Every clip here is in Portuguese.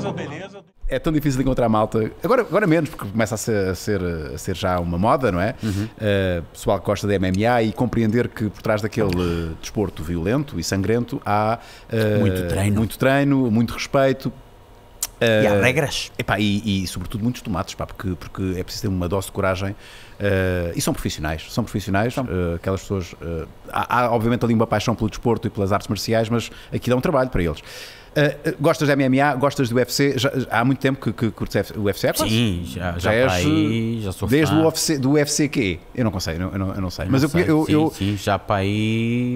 É tão difícil de encontrar malta, agora menos, porque começa a ser já uma moda, não é? Pessoal que gosta de MMA e compreender que por trás daquele desporto violento e sangrento há muito treino, muito respeito. E há regras. Epá, e sobretudo muitos tomates, pá, porque é preciso ter uma dose de coragem. E são profissionais, aquelas pessoas. Há obviamente ali uma paixão pelo desporto e pelas artes marciais, mas aqui dá um trabalho para eles. Gostas de MMA, gostas do UFC? Há muito tempo que curtes o UFC? Sim, já és, aí, já sou desde fã. do UFC quê? Eu não sei, eu não sei. Mas Sim, já para aí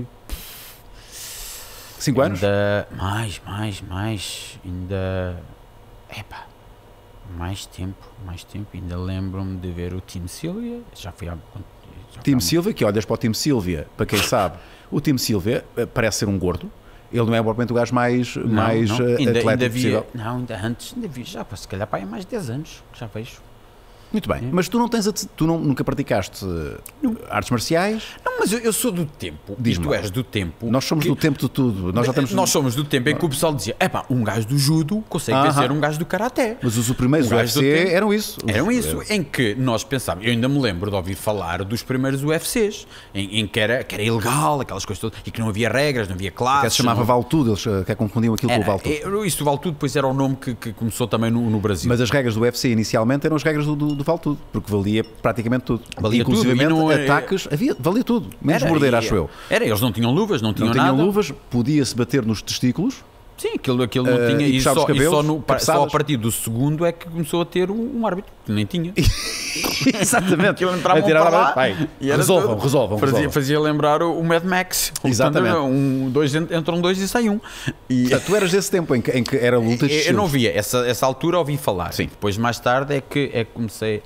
5 anos? Ainda mais, ainda mais tempo, ainda lembro-me de ver o Team Sylvia, já fui há... Team Sylvia, que olhas para o Team Sylvia, para quem sabe, o Team Sylvia parece ser um gordo. Ele não é propriamente o gajo mais atlético possível. Não, ainda antes, já, se calhar para aí mais de 10 anos, que já vejo. Muito bem, mas tu nunca praticaste artes marciais? Não, mas eu sou do tempo, e tu és do tempo. Nós somos do tempo de tudo. Nós somos do tempo em que o pessoal dizia, um gajo do judo consegue vencer um gajo do karaté. Mas os primeiros UFC eram isso. Em que nós pensávamos, eu ainda me lembro de ouvir falar dos primeiros UFCs, em que era ilegal, aquelas coisas todas, e que não havia regras, não havia classes. Que se chamava Vale Tudo, eles confundiam aquilo com o Vale Tudo. Isso do Vale Tudo, depois era o nome que começou também no Brasil. Mas as regras do UFC inicialmente eram as regras do Vale Tudo, porque valia praticamente tudo. Inclusivamente ataques, valia tudo, menos morder, acho eu. Eles não tinham luvas, não tinham nada. Luvas, podia-se bater nos testículos. Sim, aquilo não tinha, e só a partir do segundo é que começou a ter um árbitro, que nem tinha. Exatamente. Que entravam para lá, e resolvam. Fazia lembrar o Mad Max. Exatamente. Entram dois e sai um. Portanto, tu eras desse tempo em que era luta de estilos. Eu não via, essa altura ouvi falar. Sim. Depois, mais tarde, é que comecei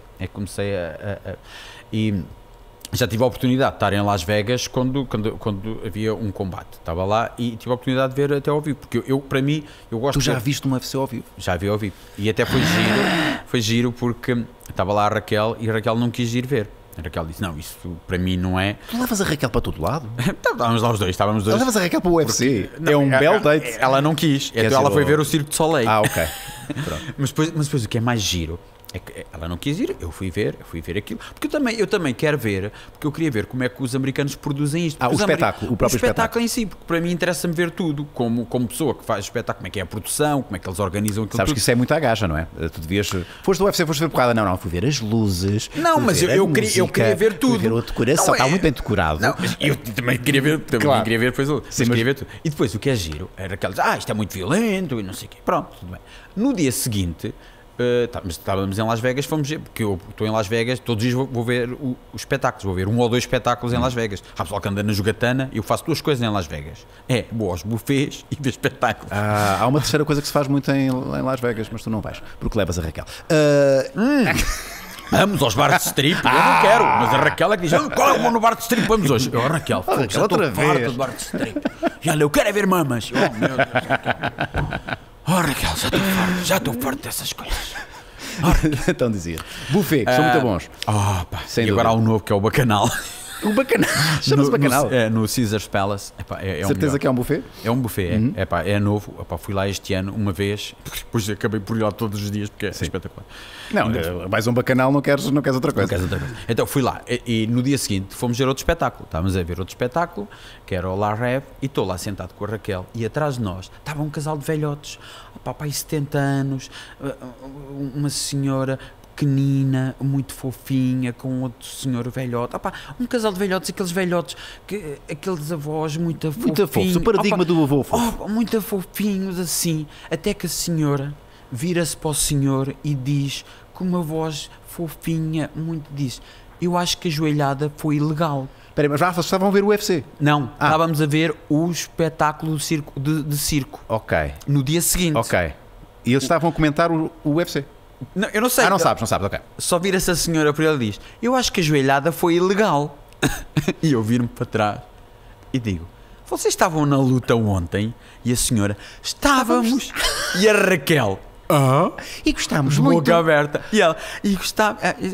e já tive a oportunidade de estar em Las Vegas quando havia um combate. Estava lá e tive a oportunidade de ver até ao vivo, porque para mim, eu gosto... Tu já viste um UFC ao vivo? Já vi ao vivo. E até foi giro porque estava lá a Raquel e a Raquel não quis ir ver. A Raquel disse, não, isso para mim não é... Tu levas a Raquel para todo lado? Estávamos lá os dois. Tu levas a Raquel para o UFC? É um belo date. Ela não quis. Então ela foi ver o Cirque du Soleil. Ok. Mas depois o que é mais giro é que ela não quis ir, eu fui ver aquilo, porque eu também quero ver, porque eu queria ver como é que os americanos produzem isto. O próprio espetáculo em si, porque para mim interessa-me ver tudo, como pessoa que faz espetáculo, como é que é a produção, como é que eles organizam aquilo. Sabes tudo. Que isso é muito à gaja, não é? Tu devias... Foste do UFC, foste ver porrada. Não, fui ver as luzes. Não, mas eu queria ver tudo. Fui ver a decoração, está muito bem decorado. Não, eu também queria ver, depois queria ver tudo. E depois o que é giro era aquelas, isto é muito violento e não sei o quê. Pronto, tudo bem. No dia seguinte... mas estávamos em Las Vegas, fomos ver, porque eu estou em Las Vegas, todos os dias vou ver os espetáculos, vou ver 1 ou 2 espetáculos em Las Vegas. Há pessoal que anda na jogatana, eu faço 2 coisas em Las Vegas. Vou aos buffets e ver espetáculos. Há uma terceira coisa que se faz muito em Las Vegas, mas tu não vais, porque levas a Raquel. Vamos aos bares de strip, eu não quero, mas a Raquel é que diz, qual é o no bar de strip, vamos hoje. Raquel, já estou farto do bar de strip. E olha, eu quero é ver mamas. Meu Deus. Raquel, já estou farto dessas coisas. Então dizia. Buffet, que são muito bons. E agora há um novo que é o Bacanal. O Bacanal? Chama-se Bacanal? No Caesars Palace. Certeza que é um buffet? É um buffet, é novo. Fui lá este ano uma vez, depois acabei por ir lá todos os dias porque é espetacular. Não, vais a um Bacanal, não queres outra coisa. Então fui lá e no dia seguinte fomos ver outro espetáculo. Estávamos a ver outro espetáculo, que era o La Rev, e estou lá sentado com a Raquel e atrás de nós estava um casal de velhotes, pai 70 anos, uma senhora pequenina, muito fofinha, com outro senhor velhote. Um casal de velhotes, aqueles velhotes, aqueles avós muito fofinhos. O paradigma do avô fofo. Muito fofinhos assim, até que a senhora vira-se para o senhor e diz, com uma voz fofinha, muito diz, eu acho que a joelhada foi ilegal. Espera aí, mas já estavam a ver o UFC? Não, estávamos a ver o espetáculo de circo. Ok. No dia seguinte. Ok. E eles estavam a comentar o UFC? Não, eu não sei. Não sabes, ok. Só vira-se a senhora para ele e diz, eu acho que a joelhada foi ilegal. E eu viro-me para trás e digo, vocês estavam na luta ontem? E a senhora, estávamos. E a Raquel, e gostámos muito. Boca aberta. E ela, e gostava,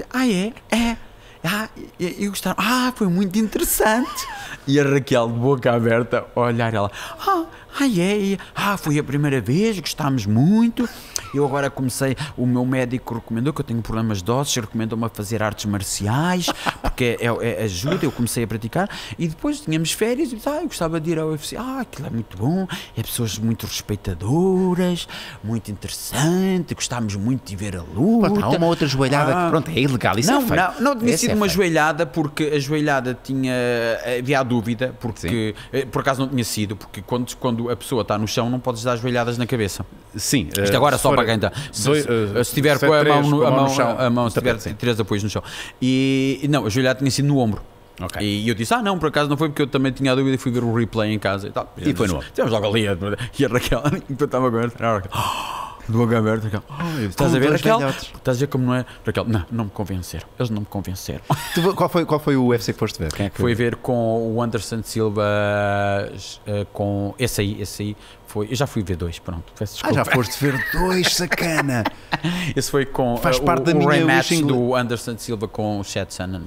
e gostaram, foi muito interessante. E a Raquel, de boca aberta, a olhar ela, foi a primeira vez, gostámos muito. eu agora comecei, o meu médico recomendou que eu tenho problemas de ossos, recomendou-me a fazer artes marciais, porque ajuda, eu comecei a praticar, e depois tínhamos férias, e disse, eu gostava de ir ao UFC, aquilo é muito bom, é pessoas muito respeitadoras, muito interessante, gostámos muito de ver a luta. Pronto, há uma outra joelhada que, pronto, é ilegal, isso não, é feio. não tinha sido uma feio. joelhada, porque a joelhada havia a dúvida, porque por acaso não tinha sido, porque quando a pessoa está no chão não podes dar joelhadas na cabeça. Sim. Isto agora só para quem está. Se tiver com a mão, se tiver 3 apoios no chão. E não, a joelhada tinha sido no ombro. Okay. E eu disse, não, por acaso não foi, porque eu também tinha a dúvida e fui ver o replay em casa e tal. E foi no ombro. Tivemos logo ali, e a Raquel, enquanto estava com ela, do boca aberta, Raquel. Estás a ver, Raquel? Estás a ver como não é? Raquel, não me convenceram. Eles não me convenceram. Qual foi o UFC que foste ver? Quem é que foi ver com o Anderson Silva, com esse aí foi. Eu já fui ver 2, pronto. Já foste ver 2, sacana. Esse foi com faz parte da minha rematch do Anderson Silva com o Chad Sonnen.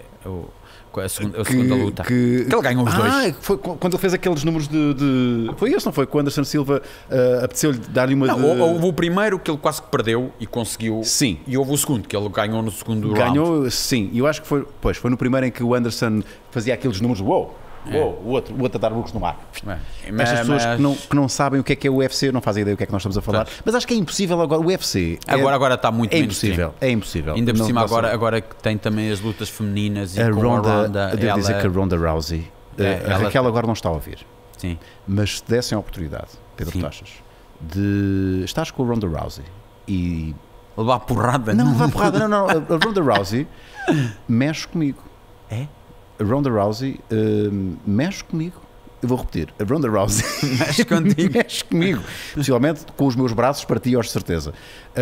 A segunda luta. Que ele ganhou os 2. Foi quando ele fez aqueles números de. Foi esse, não foi? Com o Anderson Silva apeteceu-lhe dar-lhe uma. Houve o primeiro que ele quase que perdeu e conseguiu. Sim. E houve o segundo, que ele ganhou no segundo round. Ganhou, sim. E eu acho que foi no primeiro em que o Anderson fazia aqueles números. O outro a dar burros no ar. Estas pessoas que não sabem o que é o UFC, não fazem ideia do que é que nós estamos a falar. Mas acho que é impossível agora. O UFC. Agora está muito impossível. É impossível. Ainda por cima, agora que tem também as lutas femininas e a com Ronda, a Ronda. Devo dizer que a Ronda Rousey. A Raquel agora não está a ouvir. Sim. Mas se dessem a oportunidade, Pedro Tochas, de estares com a Ronda Rousey e. Levar porrada? Não, levar porrada, não. A Ronda Rousey mexe comigo. É? A Ronda Rousey mexe comigo. Eu vou repetir. A Ronda Rousey mexe contigo. Mexe comigo. Possivelmente com os meus braços parti-os de certeza.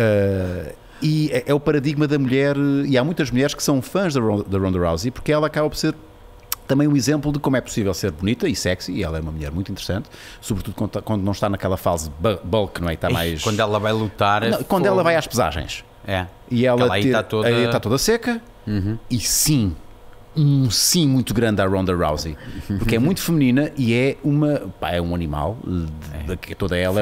E é o paradigma da mulher, e há muitas mulheres que são fãs da Ronda Rousey, porque ela acaba por ser também um exemplo de como é possível ser bonita e sexy, e ela é uma mulher muito interessante, sobretudo quando não está naquela fase bulk, não é? Está mais... Quando ela vai lutar... Quando ela vai às pesagens. É. E ela aí está toda seca, e sim, muito grande à Ronda Rousey, porque é muito feminina e é um animal, toda ela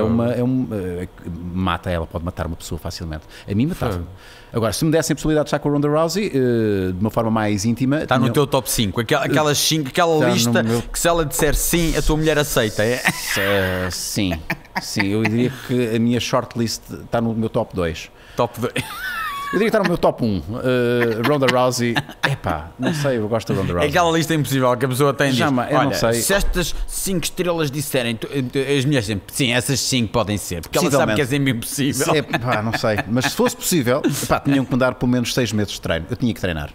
mata ela, pode matar uma pessoa facilmente. A mim matava. Agora, se me dessem a possibilidade de estar com a Ronda Rousey de uma forma mais íntima... Está no teu top 5, aquelas 5, aquela lista que se ela disser sim, a tua mulher aceita, é? Sim, eu diria que a minha shortlist está no meu top 2. Top 2. Eu diria que está no meu top 1. Ronda Rousey, não sei, eu gosto da Ronda Rousey. É aquela lista impossível que a pessoa tem. Eu não sei. Se estas 5 estrelas disserem, as mulheres dizem, sim, essas 5 podem ser, porque ela sabe que é sempre impossível. Não sei, mas se fosse possível, tinham que me dar pelo menos 6 meses de treino. Eu tinha que treinar.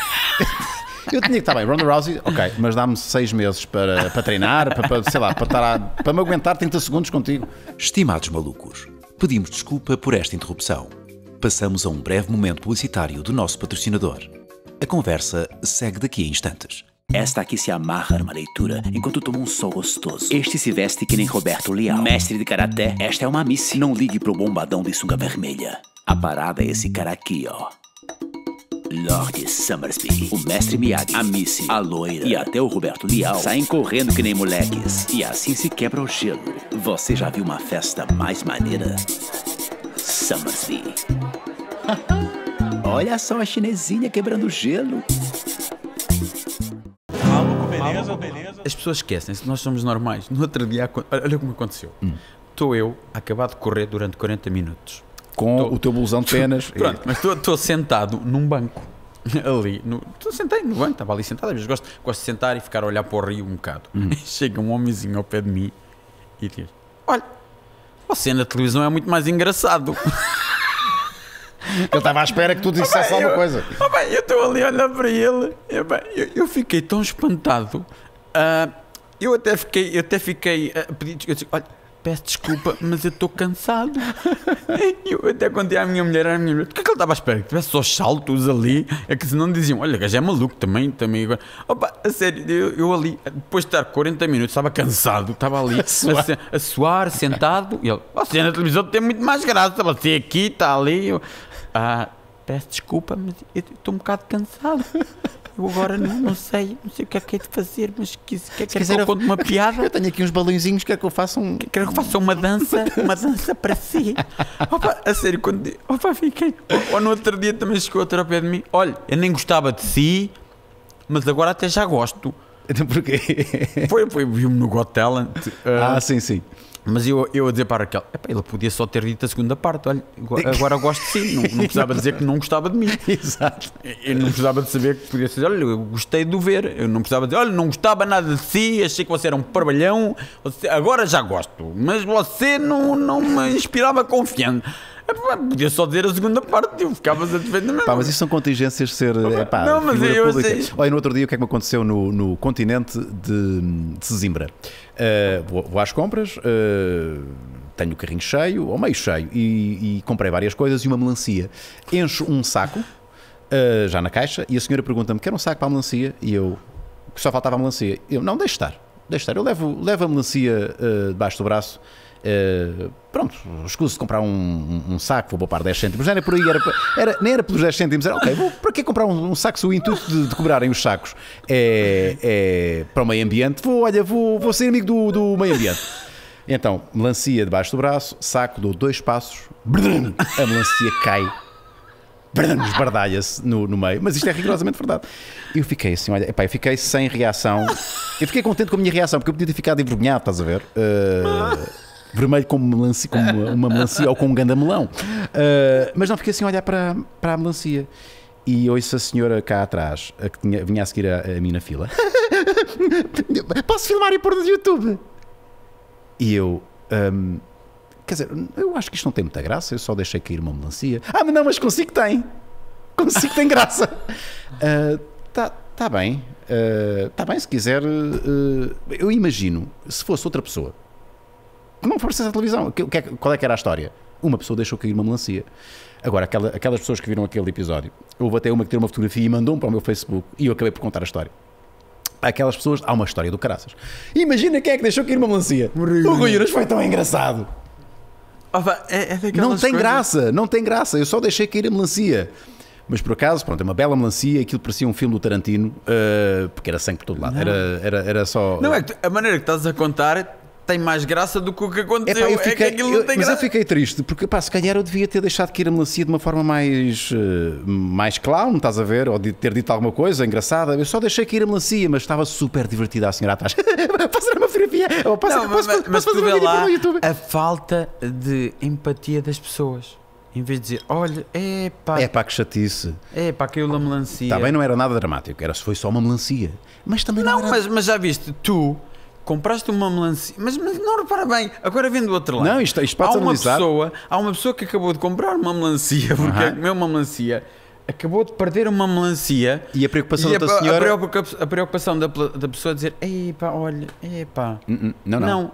Eu tinha que estar bem, Ronda Rousey, ok, mas dá-me 6 meses para treinar, para me aguentar 30 segundos contigo. Estimados malucos, pedimos desculpa por esta interrupção. Passamos a um breve momento publicitário do nosso patrocinador. A conversa segue daqui a instantes. Esta aqui se amarra numa leitura enquanto toma um sol gostoso. Este se veste que nem Roberto Leal. Mestre de karaté, esta é uma Missy. Não ligue pro bombadão de sunga vermelha. A parada é esse cara aqui, ó. Lord Summersby, o mestre Miyagi, a Missy, a loira e até o Roberto Leal saem correndo que nem moleques. E assim se quebra o gelo. Você já viu uma festa mais maneira? Summersby. Olha só a chinesinha quebrando gelo. Beleza. As pessoas esquecem-se que nós somos normais. No outro dia, olha como aconteceu. Estou eu a acabar de correr durante 40 minutos. Com o teu blusão de penas. Pronto, mas estou sentado num banco. Ali. Sentei no banco, estava ali sentado. Às vezes gosto de sentar e ficar a olhar para o rio um bocado. Chega um homenzinho ao pé de mim e diz: olha, você na televisão é muito mais engraçado. Eu estava à espera que tu dissesse alguma coisa. Eu estou ali a olhar para ele. Eu fiquei tão espantado. Eu até fiquei a pedir. Eu disse: olha, peço desculpa, mas eu estou cansado. Eu até contei à minha mulher, o que é que ele estava à espera? Que tivesse só saltos ali. É que se não diziam: olha, o gajo é maluco também. A sério, eu ali, depois de estar 40 minutos, estava cansado, estava ali a suar, sentado. E ele: você na televisão tem muito mais graça. Você aqui, está ali. Peço desculpa, mas eu estou um bocado cansado. eu agora não sei o que é de fazer, mas quer que quiser, eu conte uma piada? Eu tenho aqui uns balõezinhos, quer que eu faça Quero que faça uma dança para si. Opa, a sério, opa, fiquei. Ou no outro dia também chegou outra ao pé de mim. Olha, eu nem gostava de si, mas agora até já gosto. Então porquê? Viu-me no Got Talent. Sim. Mas eu a dizer para aquele, ele podia só ter dito a segunda parte. Olha, agora gosto de si. Não precisava dizer que não gostava de mim. Exato. Eu não precisava de saber que podia dizer, olha, eu gostei de o ver. Eu não precisava dizer, olha, não gostava nada de si, achei que você era um parvalhão. Agora já gosto, mas você não me inspirava confiança. Podia só dizer a segunda parte, eu ficava satisfeito mesmo. Mas isso são contingências de ser não, mas eu sei. Olha, no outro dia o que é que me aconteceu no continente de Sesimbra? Vou às compras, tenho o carrinho cheio, ou meio cheio, e comprei várias coisas e uma melancia. Encho um saco, já na caixa, e a senhora pergunta-me, quer um saco para a melancia? E eu, que só faltava a melancia. Eu, não, deixe estar. Eu levo a melancia debaixo do braço. Pronto, escuso de comprar um saco, vou poupar 10 cêntimos. Não era por aí, nem era pelos 10 cêntimos. Era ok, para que comprar um saco se o intuito de cobrarem os sacos é para o meio ambiente? Vou ser amigo do meio ambiente. Então, melancia debaixo do braço, saco, dou 2 passos, a melancia cai, esbardalha-se no meio, mas isto é rigorosamente verdade. Eu fiquei assim, olha, eu fiquei sem reação. Eu fiquei contente com a minha reação, porque eu podia ter ficado envergonhado, estás a ver? Vermelho como uma melancia ou com um gandamelão. Mas não, fiquei assim a olhar para a melancia. E ouço a senhora cá atrás, que vinha a seguir a mim na fila. Posso filmar e pôr no YouTube? E eu... quer dizer, eu acho que isto não tem muita graça, eu só deixei cair uma melancia. Mas não, mas consigo tem graça. Tá bem. Está bem, se quiser. Eu imagino, se fosse outra pessoa que não fosse a televisão, qual é que era a história? Uma pessoa deixou cair uma melancia. Agora, aquelas pessoas que viram aquele episódio, houve até uma que tirou uma fotografia e mandou-me para o meu Facebook e eu acabei por contar a história. Aquelas pessoas, há uma história do caraças. Imagina quem é que deixou cair uma melancia. O Rui Unas foi tão engraçado. Não tem graça. Eu só deixei cair a melancia. Mas por acaso, pronto, é uma bela melancia. Aquilo parecia um filme do Tarantino, porque era sangue por todo lado. Era só. Não, é que a maneira que estás a contar tem mais graça do que o que aconteceu. Mas eu fiquei triste, porque se calhar eu devia ter deixado cair a melancia de uma forma mais clown, estás a ver? Ou de ter dito alguma coisa engraçada. Eu só deixei cair a melancia, mas estava super divertida a senhora atrás. Posso dar uma fotografia? Mas tu vê lá a falta de empatia das pessoas. Em vez de dizer, olha, que chatice. Caiu a melancia. Está bem, não era nada dramático, foi só uma melancia. Mas também não era... mas já viste, tu compraste uma melancia, mas não repara bem, agora vem do outro lado. Não, isto pode analisar. Há uma pessoa que acabou de comprar uma melancia, porque comeu uma melancia, acabou de perder uma melancia. E a preocupação da senhora... A preocupação da pessoa dizer, olha, Não. Não.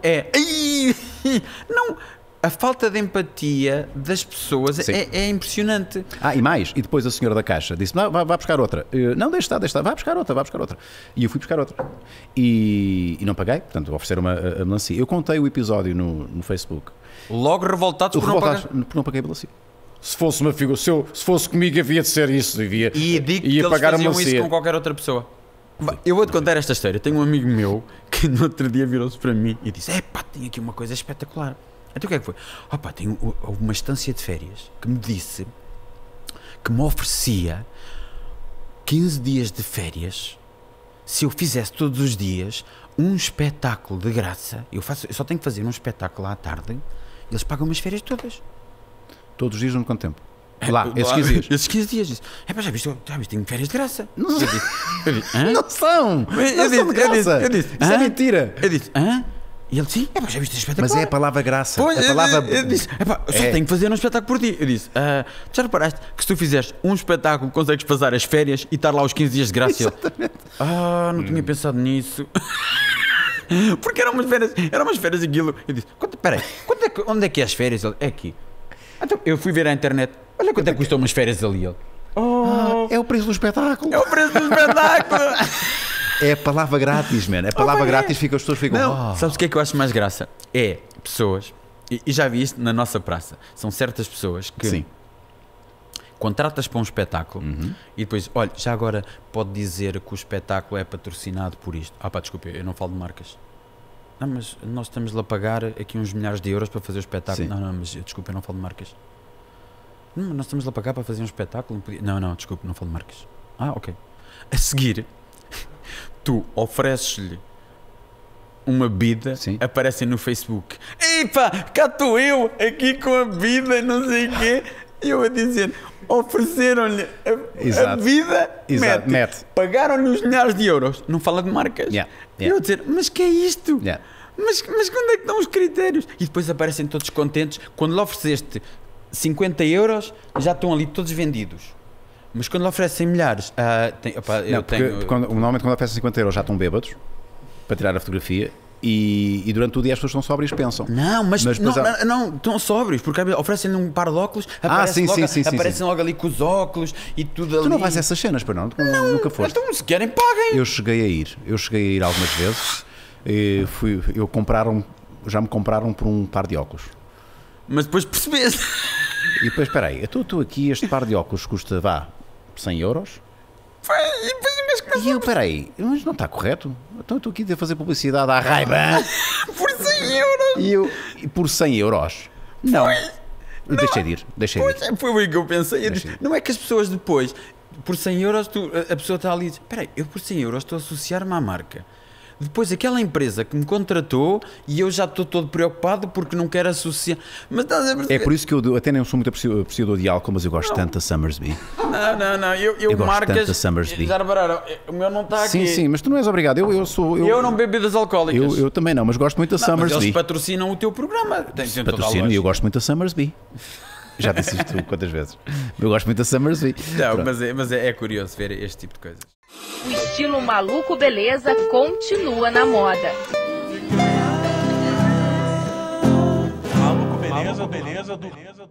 Não... A falta de empatia das pessoas é impressionante. E depois a senhora da caixa disse, não, vai buscar outra. Não, deixa estar, vai buscar outra. E eu fui buscar outra. E não paguei, portanto, ofereceram a melancia. Eu contei o episódio no Facebook. Logo revoltados por não paguei a melancia. Se fosse uma figura, se fosse comigo havia de ser isso. Ia pagar a melancia. Eles faziam isso com qualquer outra pessoa. Eu vou-te contar esta história. Tenho um amigo meu que no outro dia virou-se para mim e disse, tenho aqui uma coisa espetacular. Então o que é que foi? Houve uma estância de férias que me disse que me oferecia 15 dias de férias se eu fizesse todos os dias um espetáculo de graça. Eu só tenho que fazer um espetáculo à tarde, eles pagam-me as férias todas. Todos os dias, não quanto tempo? Esses 15 dias. Esses 15 dias. Já viste, tenho férias de graça. Não são de graça. Isso é mentira. Eu disse, E ele disse, já viste espetacular. Mas é a palavra graça. Eu disse, só tenho que fazer um espetáculo por ti. Eu disse, já reparaste que se tu fizeres um espetáculo consegues passar as férias e estar lá os 15 dias de graça? Exatamente. Não tinha pensado nisso. Porque eram umas férias aquilo. Eu disse, peraí, onde é que é as férias? Ele, é aqui. Então, eu fui ver à internet, olha quanto é que custam umas férias ali. Ele, é o preço do espetáculo. É a palavra grátis, man. A palavra grátis as pessoas ficam... Não, sabes o que é que eu acho mais graça? É pessoas, e já vi isto na nossa praça, são certas pessoas que... Sim. contratas para um espetáculo e depois, olha, já agora pode dizer que o espetáculo é patrocinado por isto. Ah pá, desculpe, eu não falo de marcas. Não, mas nós estamos-lhe a pagar aqui uns milhares de euros para fazer o espetáculo. Sim. Não, mas desculpe, eu não falo de marcas. Não, nós estamos-lhe a pagar para fazer um espetáculo. Não, desculpe, não falo de marcas. Ah, ok. A seguir, tu ofereces-lhe uma bebida, Sim. aparecem no Facebook. Epá, cá estou eu, aqui com a bebida, não sei o quê. E eu a dizer, ofereceram-lhe a Exato. bebida, Exato, mete. mete. Pagaram-lhe uns milhares de euros. Não fala de marcas. Yeah, E yeah. eu a dizer, mas que é isto? Yeah. Mas quando é que estão os critérios? E depois aparecem todos contentes. Quando lhe ofereceste 50 euros, já estão ali todos vendidos. Mas quando lhe oferecem milhares, Não, porque normalmente quando oferecem 50 euros já estão bêbados para tirar a fotografia e durante o dia as pessoas estão sóbrias e pensam. Não, mas depois não, estão sóbrios, porque oferecem-lhe um par de óculos, sim, aparecem logo ali com os óculos e tudo ali. Tu não vais a essas cenas, para não? Nunca foste. Então, se querem, paguem. Eu cheguei a ir algumas vezes. Já me compraram por um par de óculos. Mas depois percebeste. E depois, espera aí, tu aqui, este par de óculos custa, 100 euros? E depois o gajo começa E eu, espera aí, mas não está correto? Então eu estou aqui a fazer publicidade à Ray-Ban por 100 euros. e por 100 euros? Não. Deixei de ir. Pois, foi o que eu pensei. Eu disse, não é que as pessoas depois, por 100 euros, a pessoa está ali e diz, espera aí, eu por 100 euros estou a associar-me à marca. Depois aquela empresa que me contratou e eu já estou todo preocupado porque não quero associar. Mas estás a perceber? É por isso que eu até nem sou muito apreciador de álcool, mas eu gosto tanto da Summersby. Não. Eu gosto marcas. tanto da Summersby. Já repararam, o meu não está aqui. Sim, mas tu não és obrigado. Eu não bebo bebidas alcoólicas. Eu também não, mas gosto muito da Mas Summersby. eles patrocinam o teu programa. Patrocínio e eu gosto muito da Summersby. Já disse isto quantas vezes. Eu gosto muito da Summersby. Não, mas é curioso ver este tipo de coisas. O estilo maluco beleza continua na moda. Maluco beleza, beleza.